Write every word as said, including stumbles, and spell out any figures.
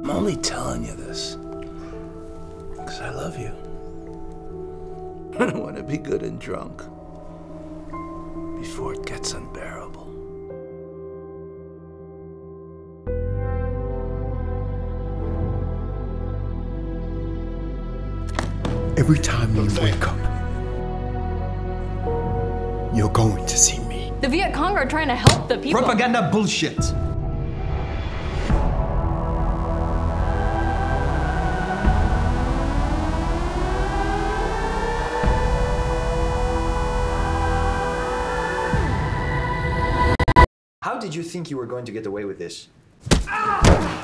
I'm only telling you this because I love you. I don't want to be good and drunk before it gets unbearable. Every time you wake up, you're going to see me. The Viet Cong are trying to help the people. Propaganda bullshit. How did you think you were going to get away with this? Ah!